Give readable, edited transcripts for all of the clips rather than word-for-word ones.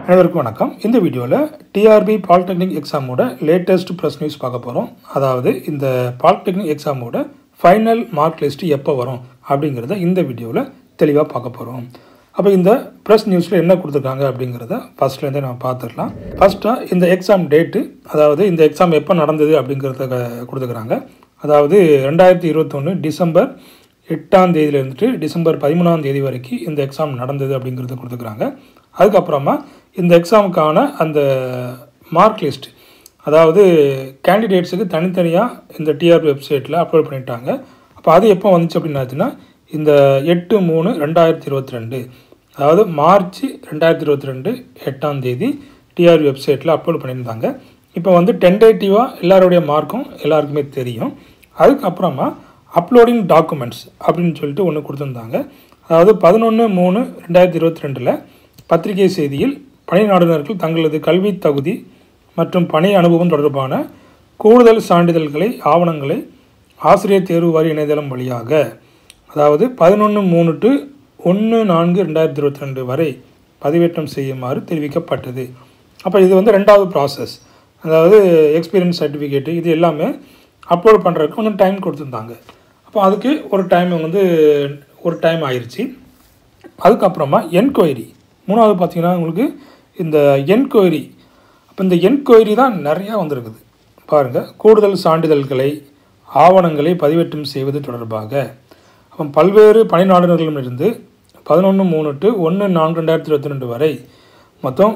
அனைவருக்கும் வணக்கம். இந்த வீடியோவில் டிஆர்பி பாலிடெக்னிக் எக்ஸாமோட லேட்டஸ்ட் ப்ரெஸ் நியூஸ் பார்க்க போகிறோம். அதாவது இந்த பாலிடெக்னிக் எக்ஸாமோட ஃபைனல் மார்க் லிஸ்ட் எப்போ வரும் அப்படிங்கிறத இந்த வீடியோவில் தெளிவாக பார்க்க போகிறோம். அப்போ இந்த ப்ரெஸ் நியூஸில் என்ன கொடுத்துருக்காங்க அப்படிங்கிறத ஃபஸ்ட்லேருந்தே நம்ம பார்த்துடலாம். ஃபஸ்ட்டாக இந்த எக்ஸாம் டேட்டு, அதாவது இந்த எக்ஸாம் எப்போ நடந்தது அப்படிங்கிறத கொடுத்துக்கிறாங்க. அதாவது 2021 டிசம்பர் 8ஆம் தேதியிலேருந்துட்டு டிசம்பர் 13ஆம் தேதி வரைக்கும் இந்த எக்ஸாம் நடந்தது அப்படிங்கிறத கொடுத்துக்கிறாங்க. அதுக்கப்புறமா இந்த எக்ஸாமுக்கான அந்த மார்க் லிஸ்ட், அதாவது கேண்டிடேட்ஸுக்கு தனித்தனியாக இந்த டிஆர்பி வெப்சைட்டில் அப்லோட் பண்ணிட்டாங்க. அப்போ அது எப்போ வந்துச்சு அப்படின்னாச்சுன்னா இந்த 8/3/2022, அதாவது மார்ச் 2022 8ஆம் தேதி டிஆர்பி வெப்சைட்டில் அப்லோட் பண்ணியிருந்தாங்க. இப்போ வந்து டென்டேட்டிவாக எல்லாருடைய மார்க்கும் எல்லாருக்குமே தெரியும். அதுக்கப்புறமா அப்லோடிங் டாக்குமெண்ட்ஸ் அப்படின்னு சொல்லிட்டு ஒன்று கொடுத்துருந்தாங்க. அதாவது 11/3/2022 பத்திரிகை செய்தியில் பணி நாடுனர்கள் தங்களது கல்வி தகுதி மற்றும் பணி அனுபவம் தொடர்பான கூடுதல் சான்றிதழ்களை ஆவணங்களை ஆசிரியர் தேர்வு வாரிய இணையதளம் வழியாக, அதாவது 11/3 to 1/4/2022 வரை பதிவேற்றம் செய்யுமாறு தெரிவிக்கப்பட்டது. அப்போ இது வந்து ரெண்டாவது ப்ராசஸ். அதாவது எக்ஸ்பீரியன்ஸ் சர்டிஃபிகேட்டு இது எல்லாமே அப்லோட் பண்ணுறதுக்கு கொஞ்சம் டைம் கொடுத்துருந்தாங்க. அப்போ அதுக்கு ஒரு டைம் ஆயிடுச்சு. அதுக்கப்புறமா என்கொயரி மூணாவது பார்த்திங்கன்னா உங்களுக்கு இந்த என்கொயரி. அப்போ இந்த என்கொயரி தான் நிறையா வந்திருக்குது பாருங்கள். கூடுதல் சான்றிதழ்களை ஆவணங்களை பதிவேற்றம் செய்வது தொடர்பாக அப்போ பல்வேறு பணி நாடுனர்களிடமிருந்து 11/3 to 1/4/2022 வரை மொத்தம்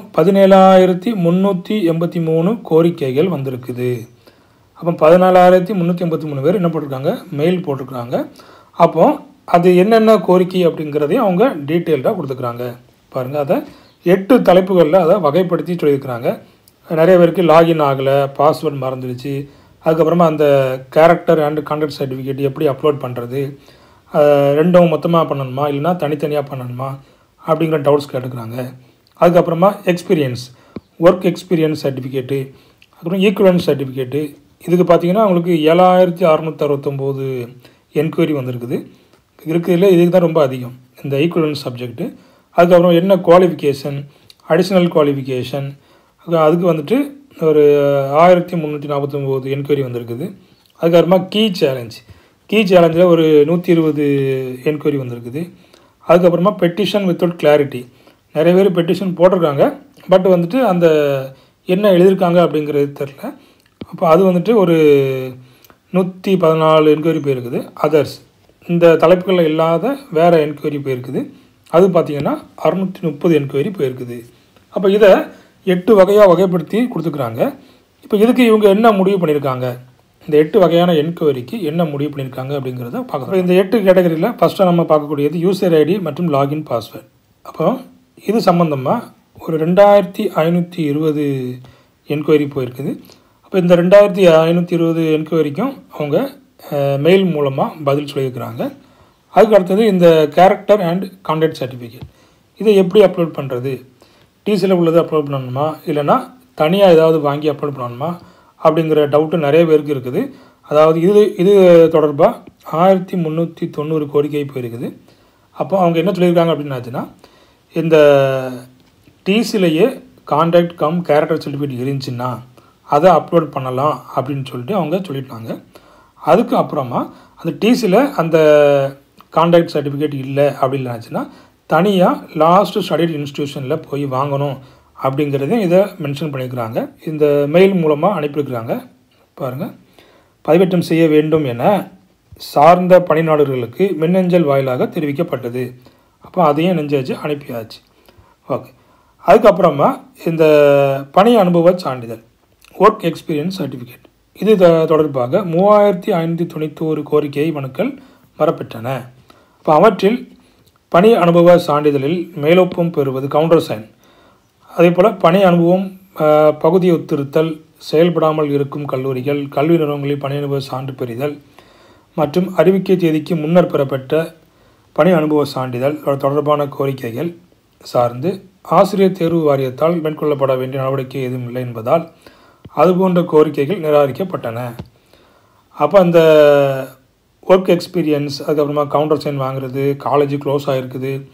17,383 கோரிக்கைகள் வந்திருக்குது. அப்போ 14,383 பேர் என்ன போட்டிருக்காங்க, மெயில் போட்டிருக்காங்க. அப்போ அது என்னென்ன கோரிக்கை அப்படிங்கிறதையும் அவங்க டீட்டெயில்டாக கொடுத்துக்கிறாங்க பாருங்கள். அதை 8 தலைப்புகளில் அதை வகைப்படுத்தி சொல்லியிருக்கிறாங்க. நிறைய பேருக்கு லாகின் ஆகலை, பாஸ்வேர்டு மறந்துடுச்சு, அதுக்கப்புறமா அந்த கேரக்டர் அண்ட் கான்டாக்ட் சர்டிஃபிகேட் எப்படி அப்லோட் பண்ணுறது, ரெண்டும் மொத்தமாக பண்ணணுமா இல்லைனா தனித்தனியாக பண்ணணுமா அப்படிங்கிற டவுட்ஸ் கேட்டுக்கிறாங்க. அதுக்கப்புறமா எக்ஸ்பீரியன்ஸ், ஒர்க் எக்ஸ்பீரியன்ஸ் சர்டிஃபிகேட்டு, அப்புறம் ஈக்குவலன்ஸ் சர்டிஃபிகேட்டு. இதுக்கு பார்த்திங்கன்னா உங்களுக்கு 7,669 என்கொயரி வந்திருக்குது. இருக்குதுல இதுக்கு தான் ரொம்ப அதிகம் இந்த ஈக்குவலன்ஸ் சப்ஜெக்ட்டு. அதுக்கப்புறம் என்ன குவாலிஃபிகேஷன், அடிஷ்னல் குவாலிஃபிகேஷன், அதுக்கு வந்துட்டு ஒரு 1,349 என்கொயரி வந்திருக்குது. அதுக்கப்புறமா கீ சேலஞ்சில் ஒரு 120 என்கொயரி வந்திருக்குது. அதுக்கப்புறமா பெட்டிஷன் வித்தவுட் கிளாரிட்டி, நிறைய பேர் பெட்டிஷன் போட்டிருக்காங்க, பட் வந்துட்டு அந்த என்ன எழுதியிருக்காங்க அப்படிங்கிறது தெரில. அப்போ அது வந்துட்டு ஒரு 114 என்கொயரி போயிருக்குது. அதர்ஸ், இந்த தலைப்புகளில் இல்லாத வேறு என்கொயரி போயிருக்குது. அது பார்த்திங்கன்னா 630 என்கொயரி போயிருக்குது. அப்போ இதை 8 வகையாக வகைப்படுத்தி கொடுத்துக்கிறாங்க. இப்போ இதுக்கு இவங்க என்ன முடிவு பண்ணியிருக்காங்க, இந்த 8 வகையான என்கொயரிக்கு என்ன முடிவு பண்ணியிருக்காங்க அப்படிங்கிறத பார்க்கலாம். இந்த 8 கேட்டகரியில் ஃபஸ்ட்டாக நம்ம பார்க்கக்கூடியது யூசர் ஐடி மற்றும் லாகின் பாஸ்வேர்டு. அப்போ இது சம்மந்தமாக ஒரு 2,520 என்கொயரி போயிருக்குது. அப்போ இந்த 2,520 என்கொயரிக்கும் அவங்க மெயில் மூலமாக பதில் சொல்லியிருக்கிறாங்க. அதுக்கு அடுத்தது இந்த கேரக்டர் அண்ட் கான்டாக்ட் சர்டிஃபிகேட், இதை எப்படி அப்லோட் பண்ணுறது, டிசியில் உள்ளது அப்லோட் பண்ணணுமா இல்லைனா தனியாக ஏதாவது வாங்கி அப்லோட் பண்ணணுமா அப்படிங்கிற டவுட்டு நிறைய பேருக்கு இருக்குது. அதாவது இது தொடர்பாக 1,390 கோரிக்கை போயிருக்குது. அப்போ அவங்க என்ன சொல்லியிருக்காங்க அப்படின்னாச்சுன்னா, இந்த டிசிலேயே கான்டாக்ட் கம் கேரக்டர் சர்டிஃபிகேட் இருந்துச்சுன்னா அதை அப்லோட் பண்ணலாம் அப்படின்னு சொல்லிட்டு அவங்க சொல்லிட்டாங்க. அதுக்கு அப்புறமா அந்த டிசியில் அந்த கான்டாக்ட் சர்டிஃபிகேட் இல்லை அப்படின்னாச்சுன்னா தனியாக லாஸ்ட் ஸ்டடிட் இன்ஸ்டிடியூஷனில் போய் வாங்கணும் அப்படிங்கிறதையும் இதை மென்ஷன் பண்ணியிருக்கிறாங்க. இந்த மெயில் மூலமாக அனுப்பியிருக்கிறாங்க பாருங்கள். பதிவேற்றம் செய்ய வேண்டும் என சார்ந்த பணிநாடுகளுக்கு மின்னஞ்சல் வாயிலாக தெரிவிக்கப்பட்டது. அப்போ அதையும் நெஞ்சாச்சு அனுப்பியாச்சு. ஓகே. அதுக்கப்புறமா இந்த பணி அனுபவ சான்றிதழ், ஒர்க் எக்ஸ்பீரியன்ஸ் சர்டிஃபிகேட், இது தொடர்பாக 3,591 கோரிக்கை மனுக்கள் வரப்பெற்றன. இப்போ அவற்றில் பணி அனுபவ சான்றிதழில் மேலொப்பம் பெறுவது கவுண்டர் சைன், அதே போல் பணி அனுபவம் பகுதி ஒத்திருத்தல், செயல்படாமல் இருக்கும் கல்லூரிகள், கல்வி நிறுவனங்களில் பணி அனுபவ சான்று பெறுதல் மற்றும் அறிவிக்கை தேதிக்கு முன்னர் பெறப்பட்ட பணி அனுபவ சான்றிதழ் தொடர்பான கோரிக்கைகள் சார்ந்து ஆசிரியர் தேர்வு வாரியத்தால் மேற்கொள்ளப்பட வேண்டிய நடவடிக்கை எதுவும் இல்லை என்பதால் அதுபோன்ற கோரிக்கைகள் நிராகரிக்கப்பட்டன. அப்போ அந்த ஒர்க் எக்ஸ்பீரியன்ஸ், அதுக்கப்புறமா கவுண்டர் சைன் வாங்குறது, காலேஜ் க்ளோஸ் ஆகிருக்குது,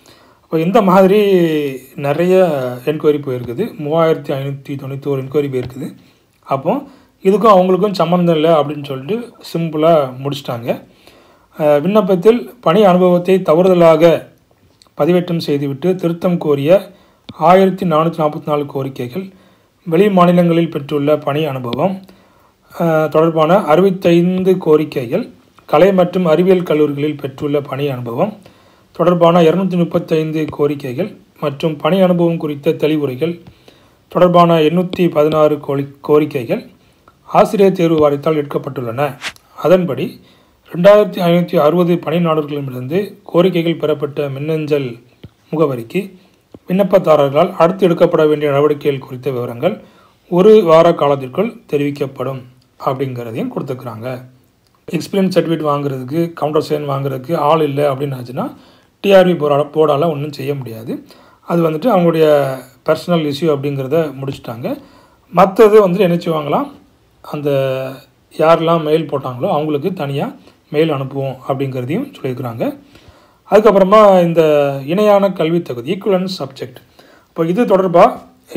இப்போ இந்த மாதிரி நிறைய என்கொயரி போயிருக்குது. 3591 என்கொயரி போயிருக்குது. அப்போ இதுக்கும் அவங்களுக்கும் சம்மந்தம் இல்லை அப்படின்னு சொல்லிட்டு சிம்பிளாக முடிச்சிட்டாங்க. விண்ணப்பத்தில் பணி அனுபவத்தை தவறுதலாக பதிவேற்றம் செய்துவிட்டு திருத்தம் கோரிய 1444 கோரிக்கைகள், வெளி மாநிலங்களில் பெற்றுள்ள பணி அனுபவம் தொடர்பான 65 கோரிக்கைகள், கலை மற்றும் அறிவியல் கல்லூரிகளில் பெற்றுள்ள பணி அனுபவம் தொடர்பான 235 கோரிக்கைகள் மற்றும் பணி அனுபவம் குறித்த தெளிவுரைகள் தொடர்பான 816 கோரிக்கைகள் ஆசிரியர் தேர்வு வாரியத்தால் எடுக்கப்பட்டுள்ளன. அதன்படி 2560 பணி நாடுகளிடமிருந்து கோரிக்கைகள் பெறப்பட்ட மின்னஞ்சல் முகவரிக்கு விண்ணப்பதாரர்களால் அடுத்து எடுக்கப்பட வேண்டிய நடவடிக்கைகள் குறித்த விவரங்கள் 1 வார காலத்திற்குள் தெரிவிக்கப்படும் அப்படிங்கிறதையும் கொடுத்துக்கிறாங்க. எக்ஸ்பீரியன்ஸ் சர்டிஃபிகேட் வாங்குறதுக்கு, கவுண்டர் சைன் வாங்குறதுக்கு ஆள் இல்லை அப்படின்னு ஆச்சுன்னா டிஆர்பி போர்டால் ஒன்றும் செய்ய முடியாது. அது வந்துட்டு அவங்களுடைய பர்சனல் இஷ்யூ அப்படிங்கிறத முடிச்சுட்டாங்க. மற்றது வந்துட்டு என்ன செய்வாங்களாம், அந்த யாரெல்லாம் மெயில் போட்டாங்களோ அவங்களுக்கு தனியாக மெயில் அனுப்புவோம் அப்படிங்கிறதையும் சொல்லியிருக்கிறாங்க. அதுக்கப்புறமா இந்த இணையான கல்வி தகுதி ஈக்குவலன்ஸ் சப்ஜெக்ட், இப்போ இது தொடர்பாக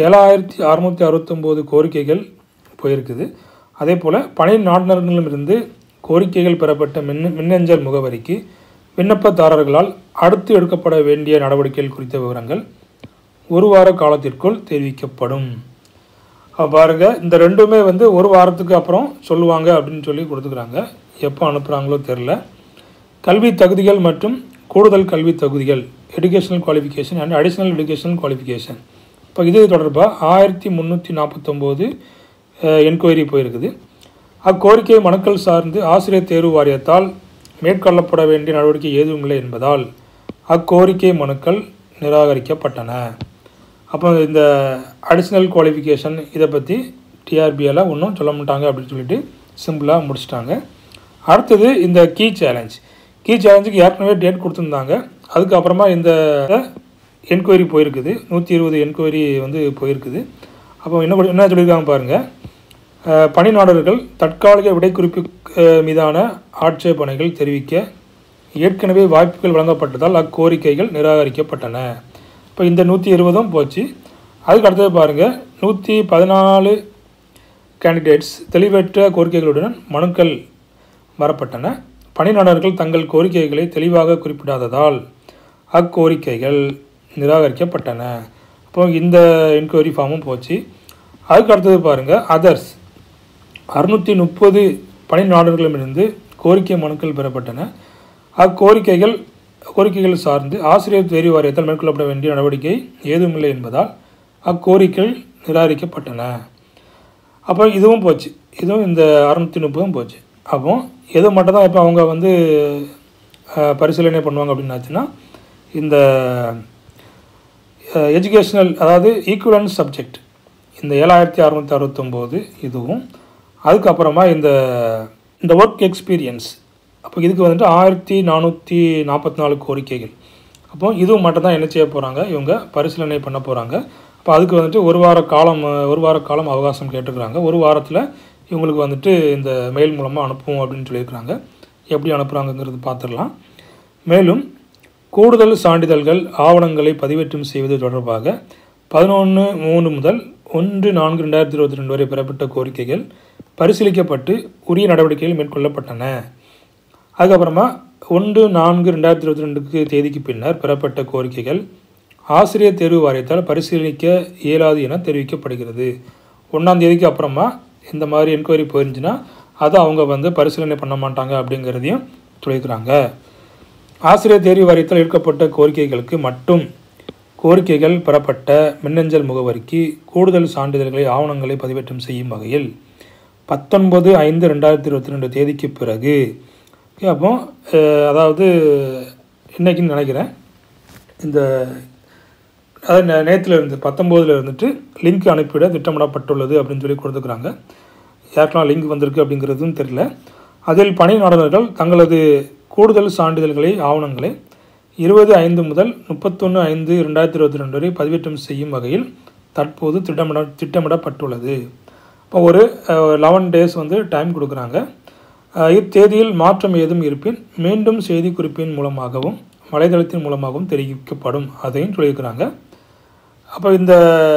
7669 கோரிக்கைகள் போயிருக்குது. அதே போல் பணி நாடுகளிடமிருந்து கோரிக்கைகள் பெறப்பட்ட மின்னஞ்சல் முகவரிக்கு விண்ணப்பதாரர்களால் அடுத்து எடுக்கப்பட வேண்டிய நடவடிக்கைகள் குறித்த விவரங்கள் 1 வார காலத்திற்குள் தெரிவிக்கப்படும். பாருங்கள், இந்த ரெண்டுமே வந்து 1 வாரத்துக்கு அப்புறம் சொல்லுவாங்க அப்படின்னு சொல்லி கொடுத்துக்கிறாங்க. எப்போ அனுப்புகிறாங்களோ தெரில. கல்வி தகுதிகள் மற்றும் கூடுதல் கல்வி தகுதிகள், educational qualification and additional educational qualification, இப்போ இது தொடர்பாக 1349 என்கொயரி போயிருக்குது. அக்கோரிக்கை மனுக்கள் சார்ந்து ஆசிரியர் தேர்வு வாரியத்தால் மேற்கொள்ளப்பட வேண்டிய நடவடிக்கை எதுவும் இல்லை என்பதால் அக்கோரிக்கை மனுக்கள் நிராகரிக்கப்பட்டன. அப்போ இந்த அடிஷ்னல் குவாலிஃபிகேஷன் இதை பற்றி டிஆர்பியால் ஒன்றும் சொல்ல மாட்டாங்க அப்படின்னு சொல்லிட்டு சிம்பிளாக முடிச்சிட்டாங்க. அடுத்தது இந்த கீ சேலஞ்சுக்கு ஏற்கனவே டேட் கொடுத்துருந்தாங்க. அதுக்கப்புறமா இந்த என்கொயரி போயிருக்குது. 120 என்கொயரி வந்து போயிருக்குது. அப்போ என்ன சொல்லியிருக்காங்க பாருங்கள். பணிநாடர்கள் தற்காலிக விடைக்குறிப்பு மீதான ஆட்சேபனைகள் தெரிவிக்க ஏற்கனவே வாய்ப்புகள் வழங்கப்பட்டதால் அக்கோரிக்கைகள் நிராகரிக்கப்பட்டன. இப்போ இந்த 120 போச்சு. அதுக்கு அடுத்தது பாருங்கள், 114 கேண்டிடேட்ஸ் தெளிவற்ற கோரிக்கைகளுடன் மனுக்கள் வரப்பட்டன. பணிநாடர்கள் தங்கள் கோரிக்கைகளை தெளிவாக குறிப்பிடாததால் அக்கோரிக்கைகள் நிராகரிக்கப்பட்டன. இப்போ இந்த என்கொயரி ஃபார்மும் போச்சு. அதுக்கு அடுத்தது பாருங்கள், அதர்ஸ் 630 பணி நாடுகளிடமிருந்து கோரிக்கை மனுக்கள் பெறப்பட்டன. அக்கோரிக்கைகள் சார்ந்து ஆசிரியர் தேர்வு வாரியத்தால் மேற்கொள்ளப்பட வேண்டிய நடவடிக்கை ஏதுமில்லை என்பதால் அக்கோரிக்கைகள் நிராகரிக்கப்பட்டன. அப்போ இதுவும் போச்சு. இதுவும் இந்த 630 போச்சு. அப்போ எது மட்டும் தான் இப்போ அவங்க வந்து பரிசீலனை பண்ணுவாங்க அப்படின்னாச்சுன்னா இந்த எஜுகேஷ்னல், அதாவது ஈக்குவலன்ஸ் சப்ஜெக்ட், இந்த 7669 இதுவும், அதுக்கப்புறமா இந்த ஒர்க் எக்ஸ்பீரியன்ஸ், அப்போ இதுக்கு வந்துட்டு 1444 கோரிக்கைகள். அப்போ இதுவும் மட்டும் தான் என்ன செய்ய போகிறாங்க, இவங்க பரிசீலனை பண்ண போகிறாங்க. அப்போ அதுக்கு வந்துட்டு ஒரு வார காலம் அவகாசம் கேட்டுக்கிறாங்க. 1 வாரத்தில் இவங்களுக்கு வந்துட்டு இந்த மெயில் மூலமாக அனுப்புவோம் அப்படின்னு சொல்லியிருக்கிறாங்க. எப்படி அனுப்புகிறாங்கங்கிறது பார்த்துடலாம். மேலும் கூடுதல் சான்றிதழ்கள் ஆவணங்களை பதிவேற்றம் செய்வது தொடர்பாக 11/3 முதல் 1/4/2022 வரை பெறப்பட்ட கோரிக்கைகள் பரிசீலிக்கப்பட்டு உரிய நடவடிக்கைகள் மேற்கொள்ளப்பட்டன. அதுக்கப்புறமா 1/4/2022 தேதிக்கு பின்னர் பெறப்பட்ட கோரிக்கைகள் ஆசிரியர் தேர்வு வாரியத்தால் பரிசீலிக்க இயலாது என தெரிவிக்கப்படுகிறது. 1ஆம் தேதிக்கு அப்புறமா இந்த மாதிரி என்கொயரி போயிருந்துச்சுன்னா அதை அவங்க வந்து பரிசீலனை பண்ண மாட்டாங்க அப்படிங்கிறதையும் சொல்லியிருக்கிறாங்க. ஆசிரியர் தேர்வு வாரியத்தால் எடுக்கப்பட்ட கோரிக்கைகளுக்கு மட்டும் கோரிக்கைகள் பெறப்பட்ட மின்னஞ்சல் முகவரிக்கு கூடுதல் சான்றிதழ்களை ஆவணங்களை பதிவேற்றம் செய்யும் வகையில் 19/5/2022 தேதிக்கு பிறகு, அப்போ அதாவது இன்றைக்கின்னு நினைக்கிறேன், இந்த அதாவது நேற்றுல இருந்து 19 இருந்துட்டு லிங்க் அனுப்பிவிட திட்டமிடப்பட்டுள்ளது அப்படின்னு சொல்லி கொடுத்துக்கிறாங்க. யாருக்கெல்லாம் லிங்க் வந்திருக்கு அப்படிங்கிறதும் தெரியல. அதில் பணி நாடுனர்கள் தங்களது கூடுதல் சான்றிதழ்களை ஆவணங்களை 20/5 முதல் 31/5/2022 வரை பதிவேற்றம் செய்யும் வகையில் தற்போது திட்டமிடப்பட்டுள்ளது. இப்போ ஒரு 11 days வந்து டைம் கொடுக்குறாங்க. இத்தேதியில் மாற்றம் ஏதும் இருப்பின் மீண்டும் செய்தி குறிப்பின் மூலமாகவும் வலைதளத்தின் மூலமாகவும் தெரிவிக்கப்படும் அதையும் சொல்லியிருக்கிறாங்க. அப்போ இந்த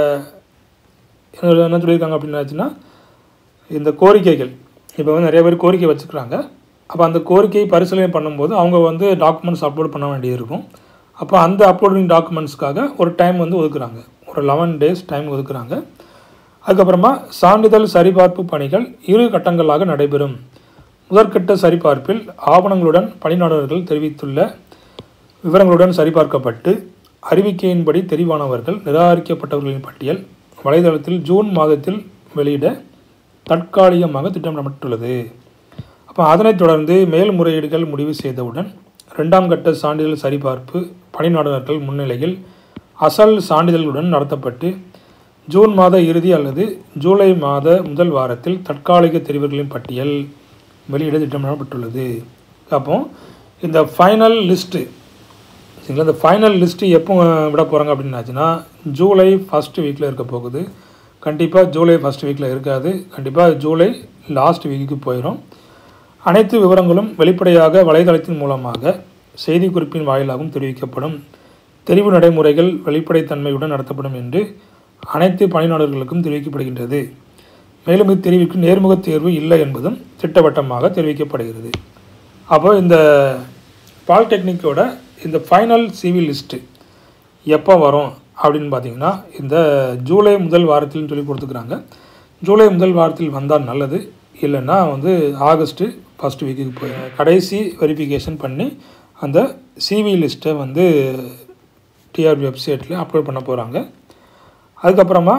என்ன சொல்லியிருக்காங்க அப்படின்னாச்சுன்னா, இந்த கோரிக்கைகள் இப்போ வந்து நிறைய பேர் கோரிக்கை வச்சுக்கிறாங்க. அப்போ அந்த கோரிக்கையை பரிசீலனை பண்ணும்போது அவங்க வந்து டாக்குமெண்ட்ஸ் அப்லோட் பண்ண வேண்டியது இருக்கும். அப்போ அந்த அப்லோடிங் டாக்குமெண்ட்ஸ்க்காக ஒரு டைம் வந்து ஒதுக்குறாங்க, ஒரு 11 days டைம் ஒதுக்குறாங்க. அதுக்கப்புறமா சான்றிதழ் சரிபார்ப்பு பணிகள் 2 கட்டங்களாக நடைபெறும். முதற்கட்ட சரிபார்ப்பில் ஆவணங்களுடன் பணியாளர்கள் தெரிவித்துள்ள விவரங்களுடன் சரிபார்க்கப்பட்டு அறிவிக்கையின்படி தெரிவானவர்கள் நிராகரிக்கப்பட்டவர்களின் பட்டியல் வலைதளத்தில் ஜூன் மாதத்தில் வெளியிட தற்காலிகமாக திட்டமிடப்பட்டுள்ளது. அப்போ அதனைத் தொடர்ந்து மேல்முறையீடுகள் முடிவு செய்தவுடன் 2ஆம் கட்ட சான்றிதழ் சரிபார்ப்பு பணியாளர்கள் முன்னிலையில் அசல் சான்றிதழ்களுடன் நடத்தப்பட்டு ஜூன் மாத இறுதி அல்லது ஜூலை மாத முதல் வாரத்தில் தற்காலிக தெரிவுகளின் பட்டியல் வெளியிட திட்டமிடப்பட்டுள்ளது. அப்போ இந்த ஃபைனல் லிஸ்ட்டு சரிங்களா, இந்த ஃபைனல் லிஸ்ட்டு எப்போ விட போகிறாங்க அப்படின்னாச்சுன்னா ஜூலை 1st வீக்கில் இருக்க போகுது. கண்டிப்பாக ஜூலை 1st வீக்கில் இருக்காது, கண்டிப்பாக ஜூலை லாஸ்ட் வீக்குக்கு போயிடும். அனைத்து விவரங்களும் வெளிப்படையாக வலைதளத்தின் மூலமாக செய்திக்குறிப்பின் வாயிலாகவும் தெரிவிக்கப்படும். தெரிவு நடைமுறைகள் வெளிப்படைத்தன்மையுடன் நடத்தப்படும் என்று அனைத்து பணியாளர்களுக்கும் தெரிவிக்கப்படுகின்றது. மேலும் இத்தெரிவுக்கு நேர்முக தேர்வு இல்லை என்பதும் திட்டவட்டமாக தெரிவிக்கப்படுகிறது. அப்போ இந்த பாலிடெக்னிக்கோட இந்த ஃபைனல் சிவி லிஸ்ட்டு எப்போ வரும் அப்படின்னு பார்த்திங்கன்னா இந்த ஜூலை முதல் வாரத்தில்னு சொல்லி கொடுத்துக்கிறாங்க. ஜூலை முதல் வாரத்தில் வந்தால் நல்லது, இல்லைன்னா வந்து ஆகஸ்ட் 1st வீக்குக்கு போய் கடைசி வெரிஃபிகேஷன் பண்ணி அந்த சிவி லிஸ்ட்டை வந்து டிஆர்பி வெப்சைட்டில் அப்லோட் பண்ண போகிறாங்க. அதுக்கப்புறமா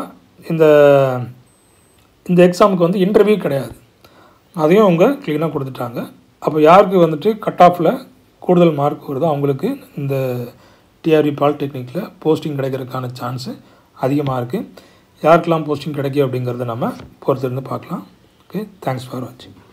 இந்த எக்ஸாமுக்கு வந்து இன்டர்வியூ கிடையாது, அதையும் அவங்க க்ளீனாக கொடுத்துட்டாங்க. அப்போ யாருக்கு வந்துட்டு கட் ஆஃபில் கூடுதல் மார்க் வருதோ அவங்களுக்கு இந்த டிஆர்பி பாலிடெக்னிக்கில் போஸ்டிங் கிடைக்கிறதுக்கான சான்ஸு அதிகமாக இருக்குது. யாருக்கெல்லாம் போஸ்டிங் கிடைக்கும் அப்படிங்கிறத நம்ம பொறுத்திருந்து பார்க்கலாம். ஓகே, தேங்க்ஸ் ஃபார் வாட்சிங்.